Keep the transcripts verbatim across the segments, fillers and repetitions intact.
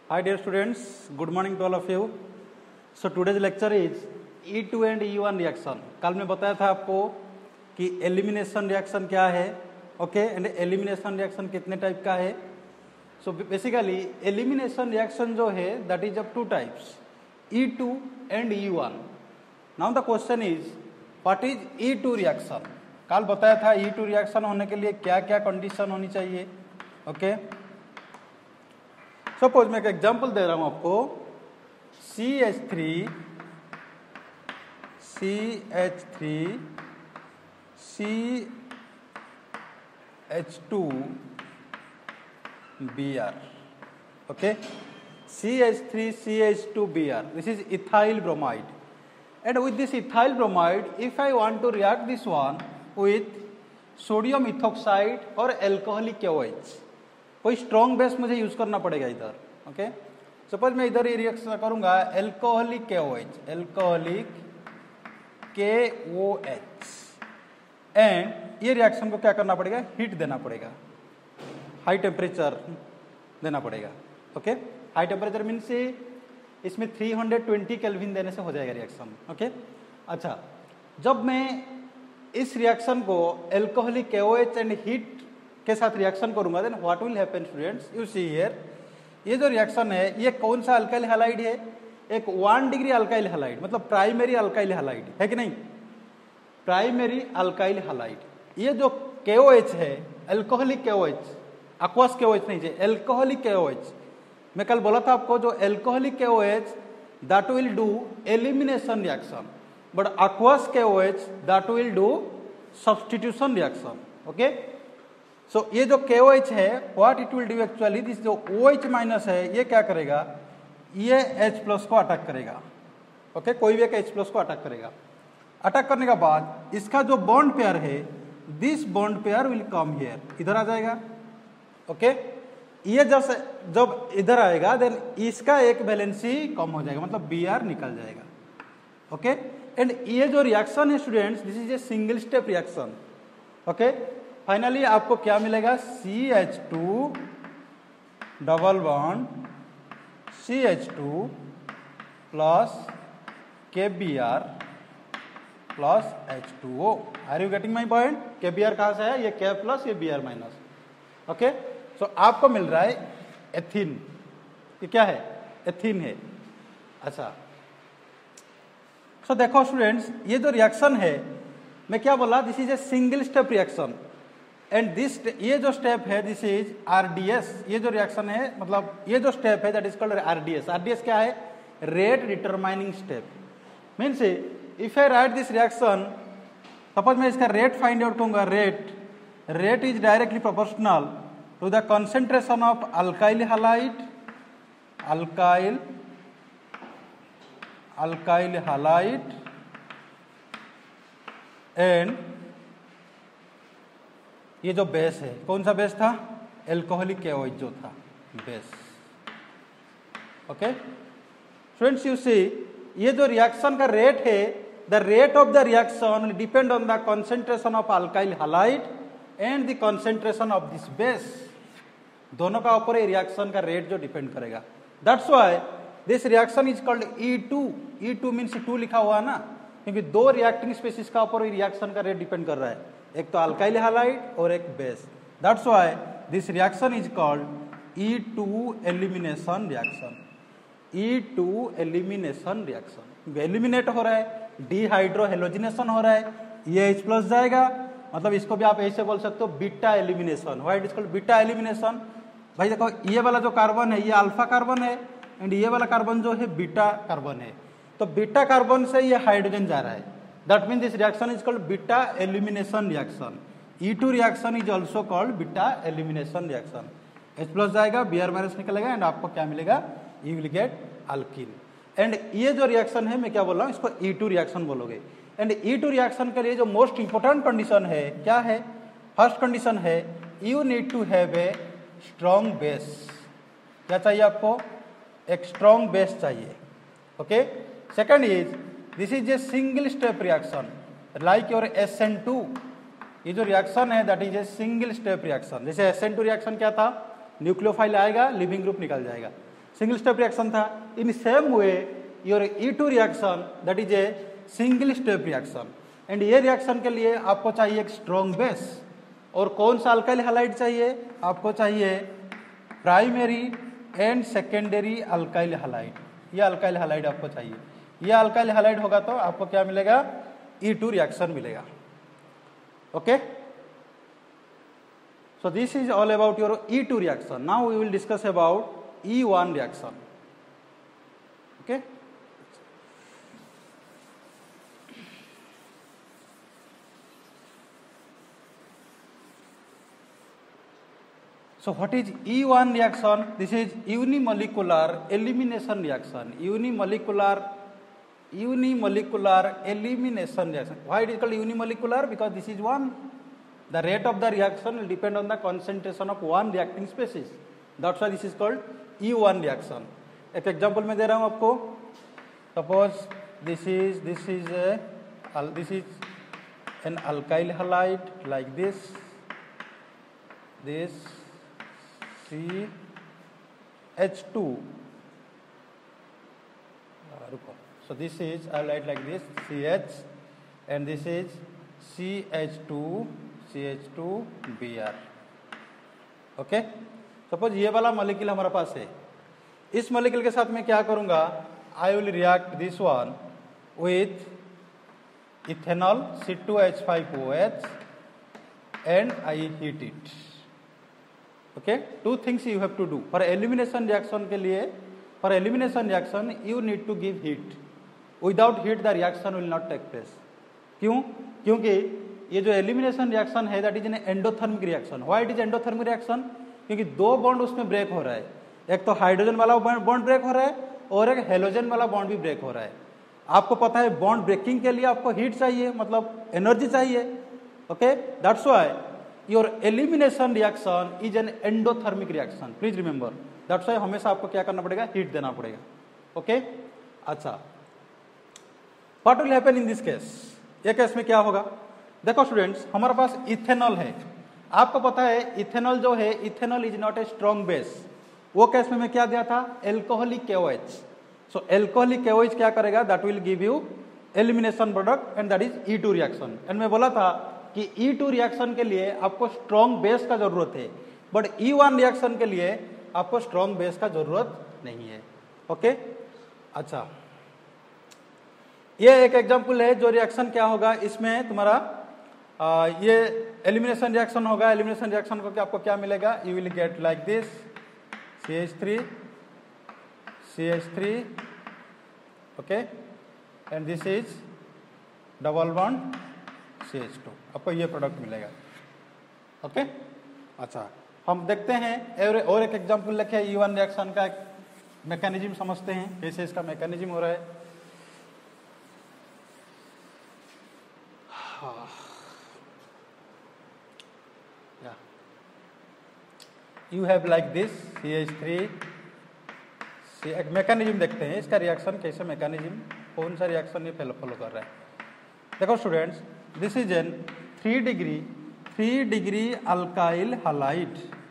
Hi dear students, good morning to all of you. So today's lecture is E two and E one reaction. कल मैं बताया था आपको कि elimination reaction क्या है, okay, and elimination reaction कितने टाइप का है. So basically elimination reaction जो है that is of two types, E two and E one. Now the question is what is E two reaction? कल बताया था E टू reaction होने के लिए क्या क्या condition होनी चाहिए, okay. सपोज मैं एक एग्जाम्पल दे रहा हूं आपको C H three C H three C H two B R okay C H three C H two B R this is ethyl bromide and with this ethyl bromide if I want to react this one with sodium ethoxide और alcoholic KOH कोई strong base मुझे use करना पड़ेगा इधर okay suppose मैं इधर ये reaction करूंगा alcoholic KOH alcoholic KOH and ये रिएक्शन को क्या करना पड़ेगा हीट देना पड़ेगा हाई टेम्परेचर देना पड़ेगा ओके हाई टेम्परेचर मीन्स इसमें थ्री हंड्रेड ट्वेंटी केल्विन देने से हो जाएगा रिएक्शन ओके अच्छा जब मैं इस रिएक्शन को एल्कोहलिक KOH एंड हीट के साथ रिएक्शन करूंगा then what will happen students you see here ये जो रिएक्शन है ये कौन सा अल्काइल हैलाइड है एक वन डिग्री अल्काइल हैलाइड मतलब प्राइमरी अल्काइल हैलाइड है कि नहीं प्राइमरी अल्काइल हैलाइड ये जो KOH है एल्कोहलिक KOH एक्वस KOH नहीं है एल्कोहलिक KOH मैं कल बोला था आपको जो alcoholic KOH that will do elimination reaction but aqueous KOH that will do substitution reaction okay so so, ये जो KOH है what it will do actually this जो OH माइनस है ये क्या करेगा ये H प्लस को अटैक करेगा ओके okay? कोई भी एक H प्लस को अटैक करेगा अटैक करने के बाद इसका जो बॉन्ड पेयर है this bond pair will come here इधर आ जाएगा ओके okay? ये जब जब इधर आएगा देन इसका एक वैलेंसी कम हो जाएगा मतलब बी आर निकल जाएगा ओके एंड ये जो रिएक्शन है students this is a single step reaction okay finally आपको क्या मिलेगा C H two double bond C H two plus K B R plus H two O are you getting my point K B R कहां से है ये K plus ये B R minus okay so आपको मिल रहा है ethene ये क्या है एथीन है अच्छा सो so, देखो स्टूडेंट्स ये जो रिएक्शन है मैं क्या बोला this is a single step reaction and this ये जो स्टेप है दिस इज आरडीएस ये जो रिएक्शन है मतलब ये जो स्टेप है that is called RDS RDS क्या है rate determining step means if I write this reaction suppose मैं इसका रेट फाइंड आउट करूंगा rate rate is directly proportional to the concentration of alkyl halide alkyl alkyl halide and ये जो base है कौन सा बेस था एल्कोहलिक KOH जो था base okay friends you see ये जो रिएक्शन का रेट है the rate of the reaction depend on the concentration of alkyl halide and the concentration of this base दोनों का ऊपर ये रिएक्शन का रेट जो डिपेंड करेगा that's why this reaction is called E two E two means two लिखा हुआ ना क्योंकि दो रिएक्टिंग स्पीशीज का ऊपर रिएक्शन का रेट डिपेंड कर रहा है एक तो अल्काइल हैलाइड और एक base that's why this reaction is called E two elimination reaction E two elimination reaction eliminate हो रहा है डिहाइड्रो हेलोजिनेशन हो रहा है ये H प्लस जाएगा मतलब इसको भी आप ऐसे बोल सकते हो beta elimination why it is called beta elimination भाई देखो ये वाला जो कार्बन है ये अल्फा कार्बन है एंड ये वाला कार्बन जो है बीटा कार्बन है तो बीटा कार्बन से ये हाइड्रोजन जा रहा है that means this reaction is called beta elimination reaction E two reaction is also called beta elimination reaction H plus जाएगा बी आर माइनस निकलेगा एंड आपको क्या मिलेगा you will get alkene and ये जो रिएक्शन है मैं क्या बोल रहा हूँ इसको ई टू रिएक्शन बोलोगे एंड ई टू रिएक्शन के लिए जो मोस्ट इंपोर्टेंट कंडीशन है क्या है फर्स्ट कंडीशन है you need to have a strong base क्या चाहिए आपको एक स्ट्रॉन्ग बेस चाहिए okay second is this is a single step reaction like your S N two ये जो रिएक्शन है that is a single step reaction जैसे एस एन टू रिएक्शन क्या था न्यूक्लियोफाइल आएगा लिविंग ग्रुप निकल जाएगा सिंगल स्टेप रिएक्शन था। In same way your E two reaction that is a single step reaction, and ये reaction के लिए आपको चाहिए एक स्ट्रॉन्ग बेस, और कौन सा अल्काइल हैलाइड चाहिए, आपको चाहिए primary and secondary alkyl halide. ये अल्काइल हैलाइड आपको चाहिए, ये अल्काइल हैलाइड होगा तो आपको क्या मिलेगा, ई टू रिएक्शन मिलेगा। Okay, so this is all about your E two reaction. Now we will discuss about E one reaction. Okay, so what is E one reaction? This is unimolecular elimination reaction. Unimolecular unimolecular elimination reaction. Why it is called unimolecular? Because this is one. The rate of the reaction will depend on the concentration of one reacting species. That's why this is called E one reaction. एक example मैं दे रहा हूं आपको. Suppose this is this is a this is an alkyl halide like this. This C H two. So this is I write like this C H, and this is C H two C H two B R. Okay, suppose ये वाला molecule हमारे पास है, इस molecule के साथ मैं क्या करूंगा, I will react this one with ethanol C two H five O H and I heat it. Okay, two things you have to do for elimination reaction के लिए. For elimination reaction you need to give heat. Without heat the reaction will not take place. क्यों? क्योंकि ये जो elimination reaction है that is an endothermic reaction. Why it is endothermic reaction? क्योंकि दो bond उसमें ब्रेक हो रहा है. एक तो हाइड्रोजन वाला बॉन्ड ब्रेक हो रहा है और एक हेलोजन वाला बॉन्ड भी ब्रेक हो रहा है. आपको पता है बॉन्ड ब्रेकिंग के लिए आपको हीट चाहिए, मतलब एनर्जी चाहिए. Okay, that's why your elimination reaction is an endothermic reaction. Please remember, that's why हमेशा आपको क्या करना पड़ेगा, हीट देना पड़ेगा. ओके, अच्छा, what will happen in this case? ये केस में क्या होगा, देखो स्टूडेंट्स, हमारे पास इथेनॉल है. आपको पता है इथेनॉल जो है, ethanol is not a strong base. वो केस में मैं क्या दिया था, एल्कोहलिक के ओ एच. सो एल्कोहलिक के ओ एच क्या करेगा, that will give you elimination product and that is E two reaction. And मैं बोला था कि ई टू रिएक्शन के लिए आपको स्ट्रॉन्ग बेस का जरूरत है, बट ई वन रिएक्शन के लिए आपको स्ट्रॉन्ग बेस का जरूरत नहीं है. ओके, अच्छा, ये एक एग्जांपल है जो रिएक्शन क्या होगा, इसमें तुम्हारा आ, ये एलिमिनेशन रिएक्शन होगा. एलिमिनेशन रिएक्शन को क्या आपको क्या मिलेगा, you will get like this C H three C H three, okay, and this is double bond C H two. आपको ये प्रोडक्ट मिलेगा. ओके, अच्छा, हम देखते हैं और एक एग्जांपल लिखे ई वन रिएक्शन का एक मैकेनिज्म समझते हैं, कैसे इसका मैकेनिज्म हो रहा है. You have like this C H three. एक मैकेनिज्म देखते हैं इसका रिएक्शन कैसे, मैकेनिज्म कौन सा रिएक्शन ये फॉलो फॉलो कर रहा है. देखो students, this is an three degree three degree alkyl halide.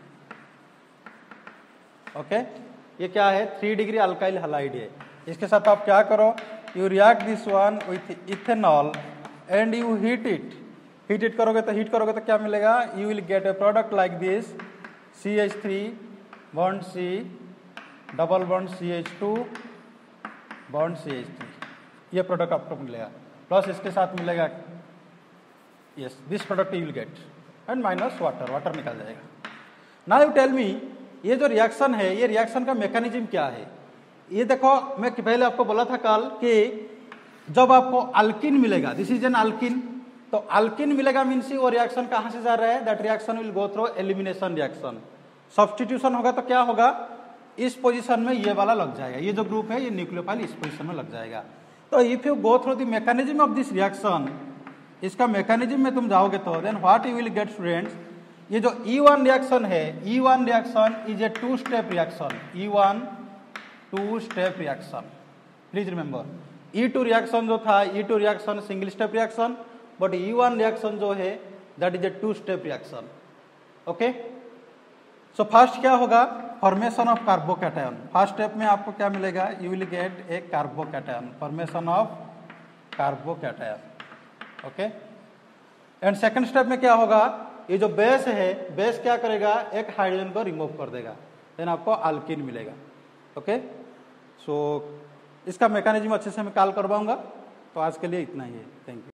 Okay, ये क्या है, थ्री डिग्री अल्काइल हैलाइड है. इसके साथ आप क्या करो, you react this one with ethanol and you heat it. Heat it करोगे तो हीट करोगे तो क्या मिलेगा, you will get a product like this C H three bond C double bond C H two bond C H three. ये product आपको मिलेगा, plus इसके साथ मिलेगा yes this product you will get and minus water, water निकल जाएगा. Now you tell me, ये जो रिएक्शन है, ये रिएक्शन का मैकेनिज्म क्या है. ये देखो, मैं पहले आपको बोला था कल कि जब आपको अल्किन मिलेगा, दिस इज एन अल्किन, तो अल्किन मिलेगा मीन्स वो रिएक्शन कहां से जा रहा है, that reaction will go through elimination reaction. Substitution होगा तो क्या होगा, इस पोजीशन में ये वाला लग जाएगा, ये जो ग्रुप है ये न्यूक्लियोफाइल इस पोजीशन में लग जाएगा. तो if you go through the mechanism of this reaction, इसका मैकेनिज्म में तुम जाओगे तो then what you will get students, ये जो ई वन रिएक्शन है, E one reaction is a two step reaction. E one two step reaction. Please remember, E two reaction जो था, E two reaction single step reaction, but E one reaction जो है that is a two step reaction. Okay, so first क्या होगा, formation of carbocation. First step में आपको क्या मिलेगा, you will get a carbocation, formation of carbocation. Okay, and second step में क्या होगा, ये जो बेस है, बेस क्या करेगा, एक हाइड्रोजन को रिमूव कर देगा, देन आपको अल्कीन मिलेगा। ओके, सो इसका मैकेनिज्म अच्छे से मैं कॉल करवाऊंगा। तो आज के लिए इतना ही है, थैंक यू।